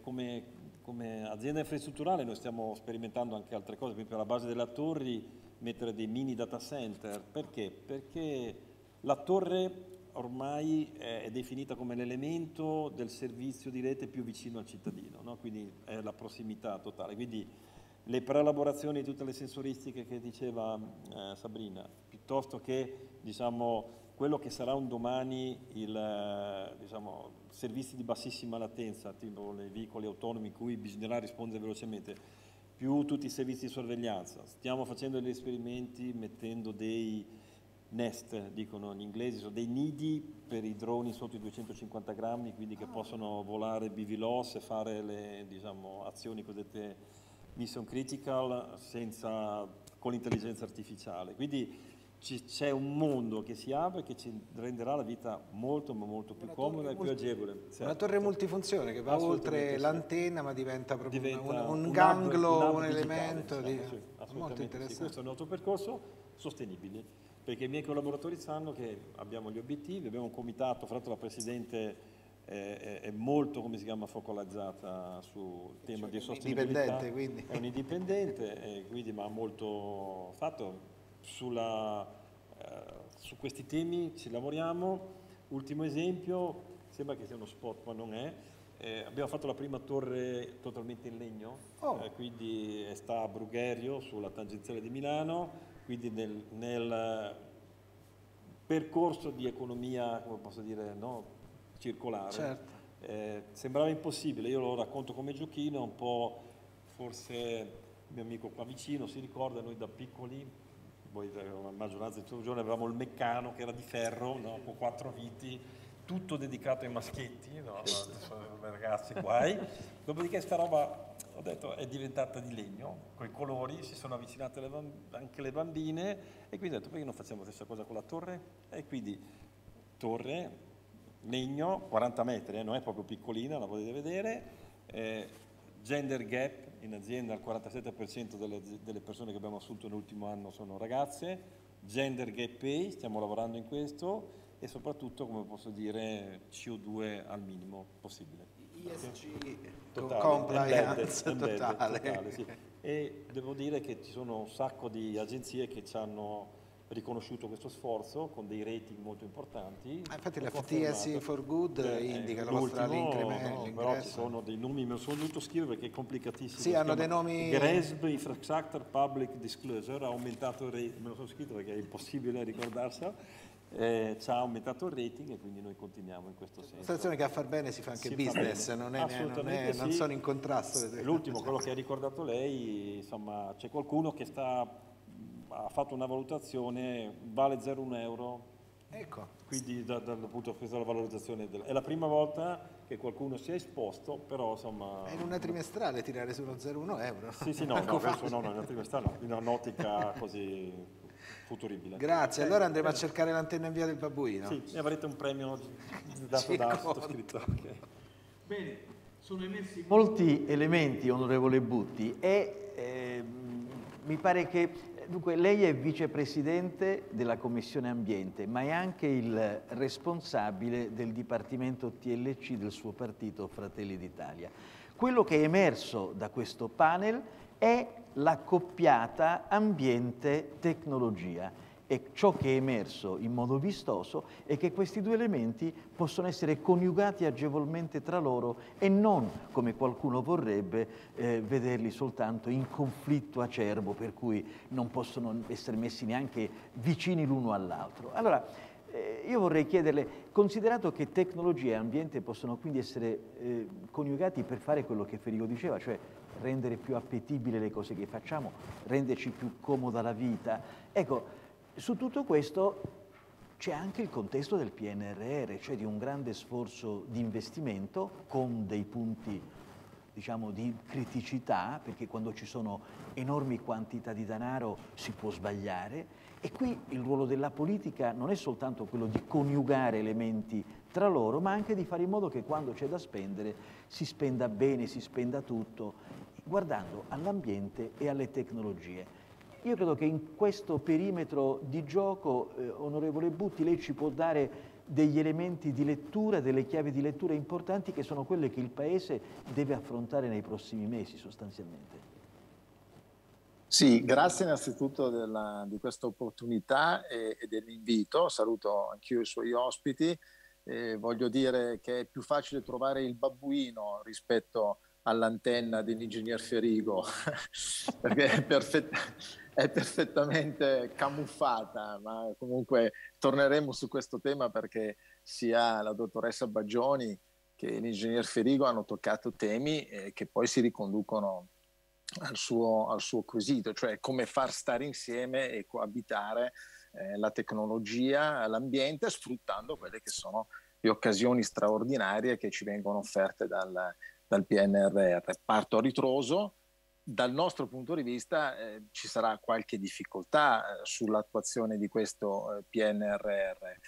come azienda infrastrutturale noi stiamo sperimentando anche altre cose, per esempio alla base della torri mettere dei mini data center. Perché? Perché la torre ormai è definita come l'elemento del servizio di rete più vicino al cittadino, no? Quindi è la prossimità totale. Quindi le preelaborazioni di tutte le sensoristiche che diceva Sabrina, piuttosto che, diciamo, quello che sarà un domani diciamo, servizi di bassissima latenza, tipo i veicoli autonomi cui bisognerà rispondere velocemente, più tutti i servizi di sorveglianza. Stiamo facendo degli esperimenti mettendo dei nest, dicono gli inglesi, sono dei nidi per i droni sotto i 250 grammi, quindi che possono volare BVLOS e fare le, diciamo, azioni cosiddette mission critical con l'intelligenza artificiale. Quindi c'è un mondo che si apre che ci renderà la vita molto più comoda e più agevole. Una torre multifunzione che va oltre l'antenna, ma diventa proprio un ganglo, un elemento molto interessante. Sì, questo è il nostro percorso sostenibile, perché i miei collaboratori sanno che abbiamo gli obiettivi, abbiamo un comitato, fra l'altro la Presidente è molto, come si chiama, focalizzata sul tema di sostenibilità. È un indipendente, quindi ma ha molto fatto. Su questi temi ci lavoriamo. Ultimo esempio, sembra che sia uno spot ma non è, abbiamo fatto la prima torre totalmente in legno, quindi sta a Brugherio sulla tangenziale di Milano, quindi nel percorso di economia, come posso dire, no? Circolare. Certo. Sembrava impossibile, io lo racconto come giochino, un po' forse il mio amico qua vicino si ricorda, noi da piccoli, voi la maggioranza di tutti i giorni avevamo il meccano che era di ferro, no? Con 4 viti, tutto dedicato ai maschietti, no? Adesso le ragazze guai. Dopodiché sta roba, ho detto, è diventata di legno, con i colori, si sono avvicinate anche le bambine, e quindi ho detto, perché non facciamo la stessa cosa con la torre? E quindi torre, legno, 40 metri, non è proprio piccolina, la potete vedere, gender gap, in azienda il 47% delle persone che abbiamo assunto nell'ultimo anno sono ragazze, gender gap pay, stiamo lavorando in questo, e soprattutto, come posso dire, CO2 al minimo possibile. ESG Totale, compliance embedded, totale. sì. E devo dire che ci sono un sacco di agenzie che ci hanno riconosciuto questo sforzo con dei rating molto importanti. Infatti la FTSE for Good indica l'incremento. Però ci sono dei nomi, me lo sono dovuto scrivere perché è complicatissimo. Sì, hanno dei nomi. GRESB, Infrastructure Public Disclosure, ha aumentato il rating, me lo sono scritto perché è impossibile ricordarselo. Ci ha aumentato il rating e quindi noi continuiamo in questo senso. Situazione che a far bene si fa anche business, non sono in contrasto. L'ultimo, quello che ha ricordato lei, insomma, c'è qualcuno che ha fatto una valutazione, vale 0,1 euro. Ecco. Quindi dal punto di vista della valorizzazione è la prima volta che qualcuno si è esposto, però insomma... È in una trimestrale tirare su uno 0,1 euro. Sì, no, penso no, in una trimestrale no, in un'ottica così futuribile. Grazie, allora andremo a cercare l'antenna in via del Babbuino. Sì, e avrete un premio dato da sottoscritto. Okay. Bene, sono emersi molti elementi, onorevole Butti, e mi pare che... Dunque, lei è vicepresidente della Commissione Ambiente, ma è anche il responsabile del Dipartimento TLC del suo partito Fratelli d'Italia. Quello che è emerso da questo panel è l'accoppiata ambiente-tecnologia. E ciò che è emerso in modo vistoso è che questi due elementi possono essere coniugati agevolmente tra loro e non, come qualcuno vorrebbe, vederli soltanto in conflitto acerbo, per cui non possono essere messi neanche vicini l'uno all'altro. Allora, io vorrei chiederle, considerato che tecnologia e ambiente possono quindi essere coniugati per fare quello che Ferigo diceva, cioè rendere più appetibili le cose che facciamo, renderci più comoda la vita, ecco, su tutto questo c'è anche il contesto del PNRR, cioè di un grande sforzo di investimento con dei punti, diciamo, di criticità, perché quando ci sono enormi quantità di denaro si può sbagliare, e qui il ruolo della politica non è soltanto quello di coniugare elementi tra loro, ma anche di fare in modo che quando c'è da spendere si spenda bene, si spenda tutto, guardando all'ambiente e alle tecnologie. Io credo che in questo perimetro di gioco, onorevole Butti, lei ci può dare degli elementi di lettura, delle chiavi di lettura importanti che sono quelle che il Paese deve affrontare nei prossimi mesi sostanzialmente. Sì, grazie innanzitutto di questa opportunità e dell'invito. Saluto anch'io i suoi ospiti. Voglio dire che è più facile trovare il babbuino rispetto all'antenna dell'ingegner Ferigo, perché è perfettamente camuffata, ma comunque torneremo su questo tema perché sia la dottoressa Baggioni che l'ingegner Ferigo hanno toccato temi che poi si riconducono al suo quesito, cioè come far stare insieme e coabitare la tecnologia, l'ambiente, sfruttando quelle che sono le occasioni straordinarie che ci vengono offerte dal PNRR. Parto a ritroso. Dal nostro punto di vista ci sarà qualche difficoltà sull'attuazione di questo PNRR.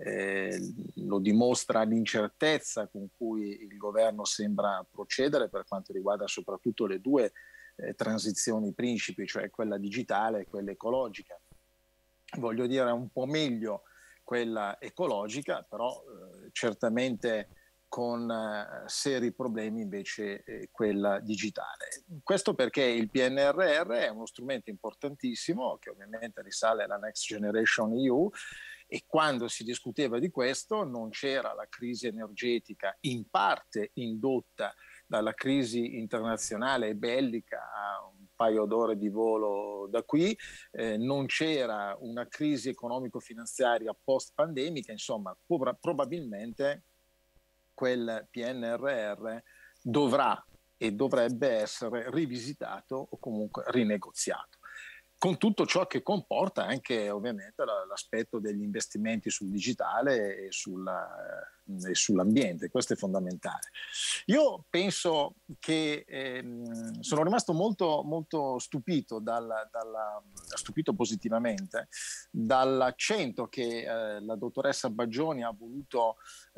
Lo dimostra l'incertezza con cui il governo sembra procedere per quanto riguarda soprattutto le due transizioni principi, cioè quella digitale e quella ecologica. Voglio dire un po' meglio quella ecologica, però certamente con seri problemi invece quella digitale. Questo perché il PNRR è uno strumento importantissimo che ovviamente risale alla Next Generation EU, e quando si discuteva di questo non c'era la crisi energetica in parte indotta dalla crisi internazionale e bellica a un paio d'ore di volo da qui, non c'era una crisi economico-finanziaria post-pandemica, insomma probabilmente quel PNRR dovrà e dovrebbe essere rivisitato o comunque rinegoziato, con tutto ciò che comporta anche ovviamente l'aspetto degli investimenti sul digitale e sull'ambiente. Questo è fondamentale. Io penso che sono rimasto molto, molto stupito, stupito positivamente dall'accento che la dottoressa Baggioni ha voluto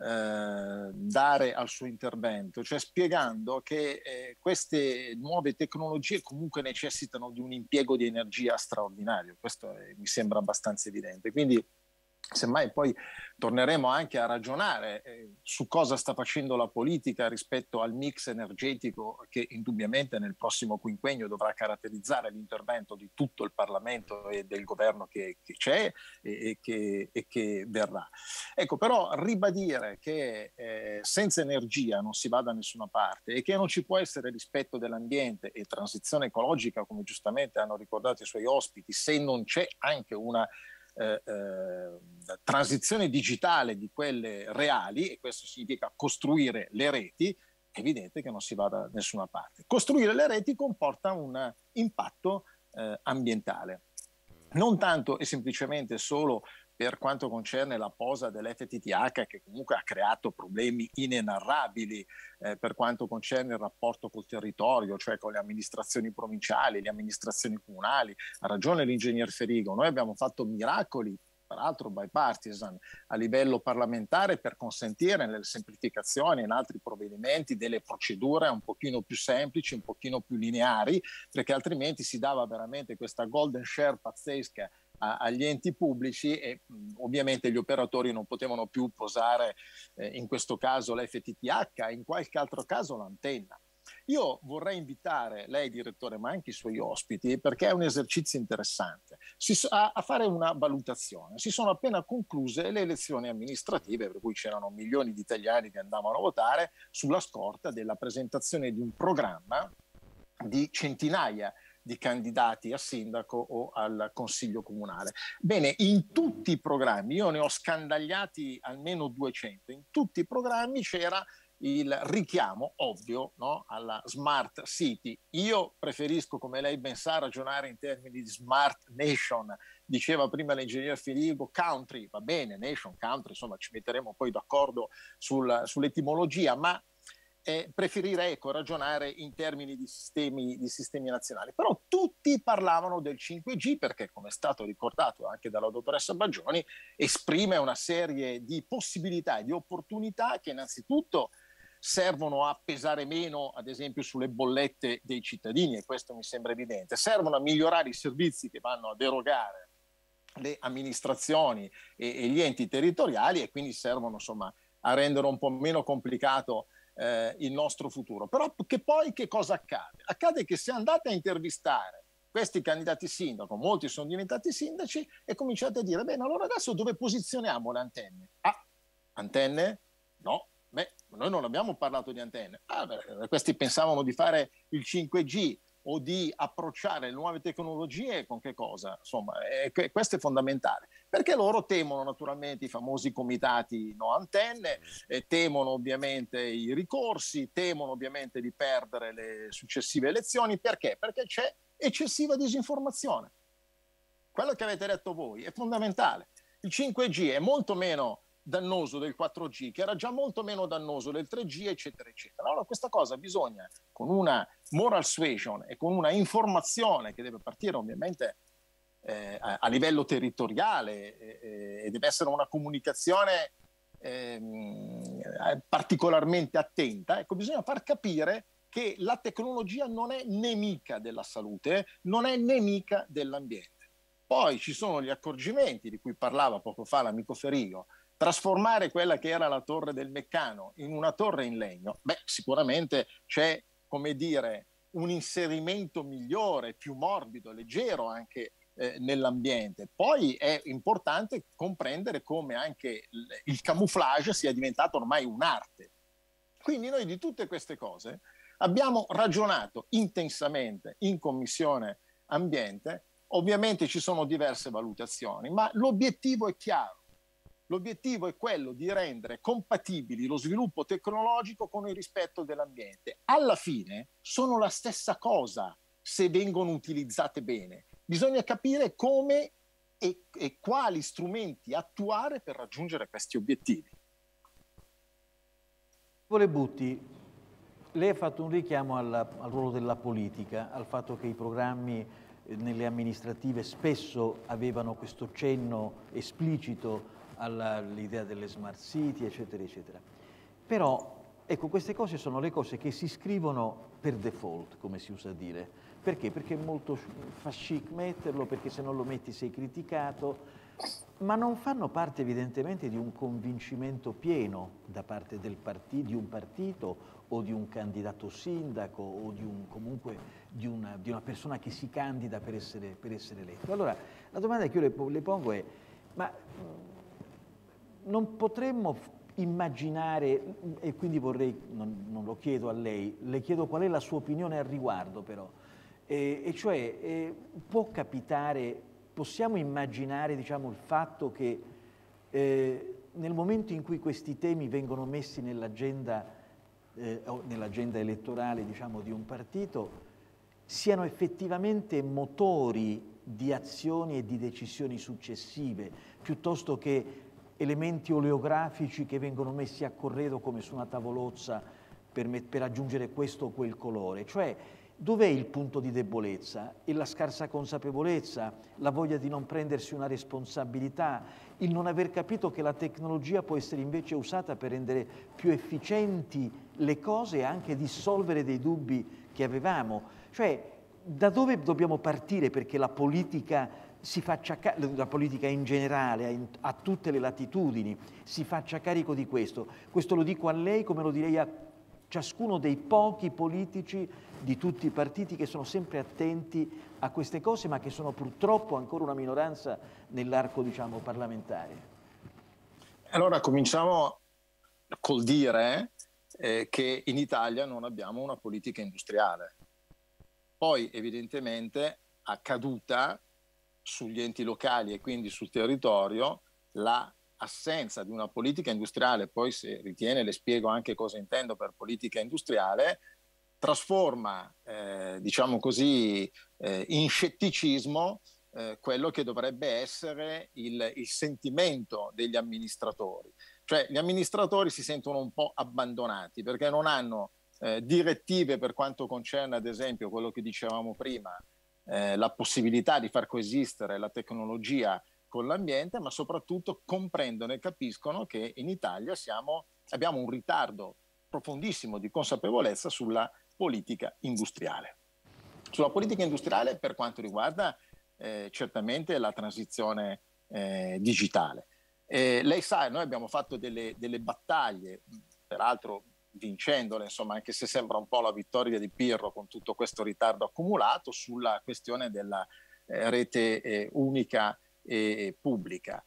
dare al suo intervento, cioè spiegando che queste nuove tecnologie comunque necessitano di un impiego di energia straordinario. Questo mi sembra abbastanza evidente. Quindi semmai poi torneremo anche a ragionare su cosa sta facendo la politica rispetto al mix energetico che indubbiamente nel prossimo quinquennio dovrà caratterizzare l'intervento di tutto il Parlamento e del governo che c'è e che verrà. Ecco, però ribadire che senza energia non si va da nessuna parte e che non ci può essere rispetto dell'ambiente e transizione ecologica, come giustamente hanno ricordato i suoi ospiti, se non c'è anche una transizione digitale di quelle reali, e questo significa costruire le reti, è evidente che non si va da nessuna parte. Costruire le reti comporta un impatto ambientale, non tanto e semplicemente solo per quanto concerne la posa dell'FTTH, che comunque ha creato problemi inenarrabili per quanto concerne il rapporto col territorio, cioè con le amministrazioni provinciali, le amministrazioni comunali. Ha ragione l'ingegner Ferigo, noi abbiamo fatto miracoli, peraltro bipartisan, a livello parlamentare per consentire nelle semplificazioni e in altri provvedimenti delle procedure un pochino più semplici, un pochino più lineari, perché altrimenti si dava veramente questa golden share pazzesca agli enti pubblici e ovviamente gli operatori non potevano più posare in questo caso l'FTTH, in qualche altro caso l'antenna. Io vorrei invitare lei, direttore, ma anche i suoi ospiti, perché è un esercizio interessante, a fare una valutazione. Si sono appena concluse le elezioni amministrative, per cui c'erano milioni di italiani che andavano a votare sulla scorta della presentazione di un programma di centinaia di candidati a sindaco o al consiglio comunale. Bene, in tutti i programmi, io ne ho scandagliati almeno 200, in tutti i programmi c'era il richiamo ovvio, no, alla smart city. Io preferisco, come lei ben sa, ragionare in termini di smart nation. Diceva prima l'ingegner Filigo, country, va bene, nation, country, insomma ci metteremo poi d'accordo sull'etimologia, ma preferirei ragionare in termini di sistemi nazionali. Però tutti parlavano del 5G perché, come è stato ricordato anche dalla dottoressa Baggioni, esprime una serie di possibilità e di opportunità che innanzitutto servono a pesare meno, ad esempio, sulle bollette dei cittadini, e questo mi sembra evidente, servono a migliorare i servizi che vanno ad erogare le amministrazioni e gli enti territoriali, e quindi servono insomma a rendere un po' meno complicato il nostro futuro. Però che poi che cosa accade? Accade che se andate a intervistare questi candidati sindaco, molti sono diventati sindaci, e cominciate a dire, bene, allora adesso dove posizioniamo le antenne? Ah, antenne? No. Beh, noi non abbiamo parlato di antenne. Questi pensavano di fare il 5G o di approcciare le nuove tecnologie con che cosa? Insomma, questo è fondamentale, perché loro temono naturalmente i famosi comitati no antenne, temono ovviamente i ricorsi, temono ovviamente di perdere le successive elezioni. Perché? Perché c'è eccessiva disinformazione. Quello che avete detto voi è fondamentale. Il 5G è molto meno dannoso del 4G, che era già molto meno dannoso del 3G, eccetera, eccetera. Allora questa cosa bisogna, con una moral suasion e con una informazione che deve partire ovviamente a livello territoriale e deve essere una comunicazione particolarmente attenta, ecco, bisogna far capire che la tecnologia non è nemica della salute, non è nemica dell'ambiente. Poi ci sono gli accorgimenti di cui parlava poco fa l'amico Ferigo. Trasformare quella che era la torre del Meccano in una torre in legno, sicuramente c'è, come dire, un inserimento migliore, più morbido, leggero anche nell'ambiente. Poi è importante comprendere come anche il camouflage sia diventato ormai un'arte. Quindi noi di tutte queste cose Abbiamo ragionato intensamente in Commissione Ambiente, ovviamente ci sono diverse valutazioni, ma l'obiettivo è chiaro. L'obiettivo è quello di rendere compatibili lo sviluppo tecnologico con il rispetto dell'ambiente. Alla fine sono la stessa cosa se vengono utilizzate bene. Bisogna capire come e quali strumenti attuare per raggiungere questi obiettivi. Butti, lei ha fatto un richiamo al ruolo della politica, al fatto che i programmi nelle amministrative spesso avevano questo cenno esplicito all'idea delle smart city, eccetera, eccetera. Però, ecco, queste cose sono le cose che si scrivono per default, come si usa dire. Perché? Perché è molto fa chic metterlo, perché se non lo metti sei criticato, ma non fanno parte evidentemente di un convincimento pieno da parte di un partito o di un candidato sindaco o comunque di una persona che si candida per essere eletto. Allora, la domanda che io le pongo è, ma non potremmo immaginare, e quindi vorrei, non lo chiedo a lei, le chiedo qual è la sua opinione al riguardo però, e cioè può capitare, possiamo immaginare, diciamo, il fatto che nel momento in cui questi temi vengono messi nell'agenda elettorale, diciamo, di un partito, siano effettivamente motori di azioni e di decisioni successive, piuttosto che elementi oleografici che vengono messi a corredo come su una tavolozza per raggiungere questo o quel colore. Cioè, dov'è il punto di debolezza? È la scarsa consapevolezza, la voglia di non prendersi una responsabilità, il non aver capito che la tecnologia può essere invece usata per rendere più efficienti le cose e anche dissolvere dei dubbi che avevamo. Cioè, da dove dobbiamo partire perché la politica la politica in generale, a tutte le latitudini, si faccia carico di questo? Questo lo dico a lei come lo direi a ciascuno dei pochi politici di tutti i partiti che sono sempre attenti a queste cose, ma che sono purtroppo ancora una minoranza nell'arco, diciamo, parlamentare. Allora cominciamo col dire che in Italia non abbiamo una politica industriale. Poi evidentemente a caduta sugli enti locali e quindi sul territorio l'assenza di una politica industriale, poi se ritiene le spiego anche cosa intendo per politica industriale, trasforma, diciamo così, in scetticismo quello che dovrebbe essere il sentimento degli amministratori. Cioè gli amministratori si sentono un po' abbandonati perché non hanno direttive per quanto concerne ad esempio quello che dicevamo prima, la possibilità di far coesistere la tecnologia con l'ambiente, ma soprattutto comprendono e capiscono che in Italia abbiamo un ritardo profondissimo di consapevolezza sulla politica industriale. Sulla politica industriale per quanto riguarda certamente la transizione digitale. Lei sa, noi abbiamo fatto delle battaglie, peraltro vincendole, insomma, anche se sembra un po' la vittoria di Pirro con tutto questo ritardo accumulato sulla questione della rete unica e pubblica.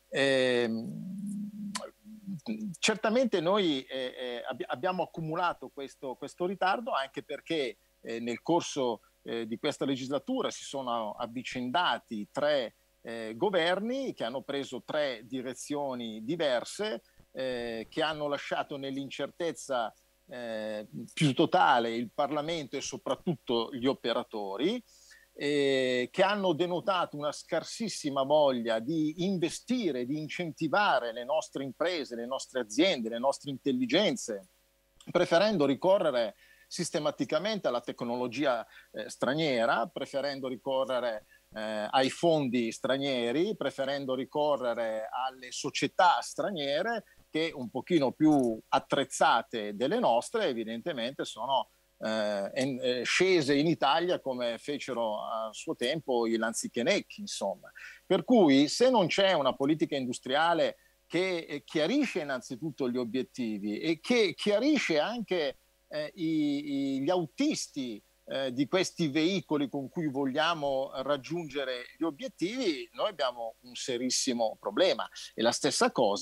Certamente noi abbiamo accumulato questo ritardo anche perché nel corso di questa legislatura si sono avvicendati 3 governi che hanno preso 3 direzioni diverse, che hanno lasciato nell'incertezza più totale il Parlamento e soprattutto gli operatori, che hanno denotato una scarsissima voglia di investire, di incentivare le nostre imprese, le nostre aziende, le nostre intelligenze, preferendo ricorrere sistematicamente alla tecnologia straniera, preferendo ricorrere ai fondi stranieri, preferendo ricorrere alle società straniere che un pochino più attrezzate delle nostre evidentemente sono scese in Italia come fecero a suo tempo i lanzichenecchi, insomma. Per cui se non c'è una politica industriale che chiarisce innanzitutto gli obiettivi e che chiarisce anche gli autisti di questi veicoli con cui vogliamo raggiungere gli obiettivi, noi abbiamo un serissimo problema. E la stessa cosa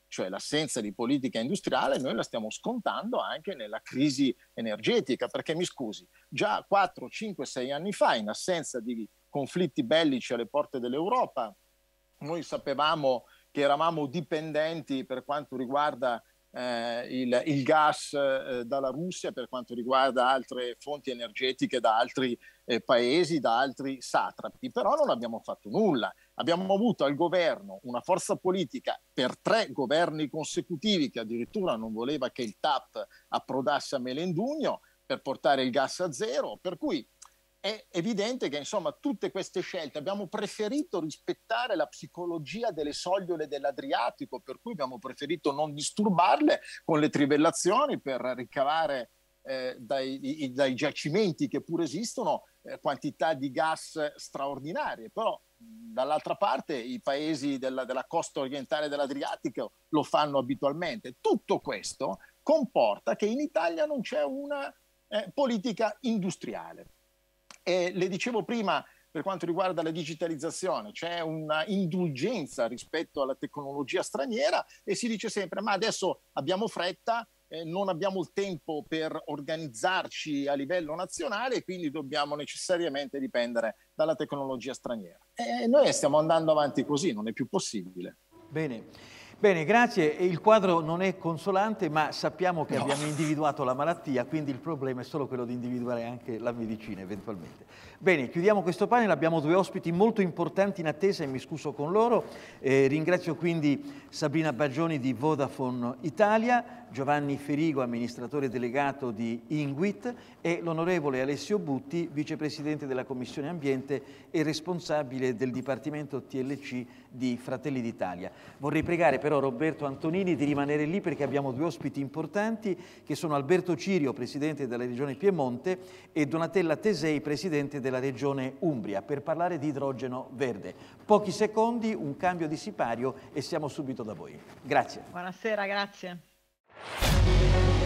cioè l'assenza di politica industriale, noi la stiamo scontando anche nella crisi energetica, perché mi scusi, già 4, 5, 6 anni fa, in assenza di conflitti bellici alle porte dell'Europa, noi sapevamo che eravamo dipendenti per quanto riguarda il gas dalla Russia, per quanto riguarda altre fonti energetiche da altri paesi, da altri satrapi, però non abbiamo fatto nulla. Abbiamo avuto al governo una forza politica per 3 governi consecutivi che addirittura non voleva che il TAP approdasse a Melendugno per portare il gas a zero, per cui è evidente che insomma tutte queste scelte abbiamo preferito rispettare la psicologia delle sogliole dell'Adriatico, per cui abbiamo preferito non disturbarle con le trivellazioni per ricavare dai giacimenti che pure esistono quantità di gas straordinarie. Però dall'altra parte i paesi della costa orientale dell'Adriatico lo fanno abitualmente. Tutto questo comporta che in Italia non c'è una politica industriale. E le dicevo prima, per quanto riguarda la digitalizzazione, c'è una indulgenza rispetto alla tecnologia straniera e si dice sempre ma adesso abbiamo fretta, non abbiamo il tempo per organizzarci a livello nazionale e quindi dobbiamo necessariamente dipendere dalla tecnologia straniera. E noi stiamo andando avanti così, non è più possibile. Bene. Bene, grazie. Il quadro non è consolante, ma sappiamo che abbiamo individuato la malattia, quindi il problema è solo quello di individuare anche la medicina eventualmente. Bene, chiudiamo questo panel. Abbiamo 2 ospiti molto importanti in attesa e mi scuso con loro. Ringrazio quindi Sabrina Baggioni di Vodafone Italia, Giovanni Ferigo, amministratore delegato di INWIT, e l'onorevole Alessio Butti, vicepresidente della Commissione Ambiente e responsabile del Dipartimento TLC di Fratelli d'Italia. Vorrei pregare però Roberto Antonini di rimanere lì perché abbiamo 2 ospiti importanti che sono Alberto Cirio, presidente della Regione Piemonte, e Donatella Tesei, presidente della Regione Umbria, per parlare di idrogeno verde. Pochi secondi, un cambio di sipario e siamo subito da voi. Grazie. Buonasera, grazie.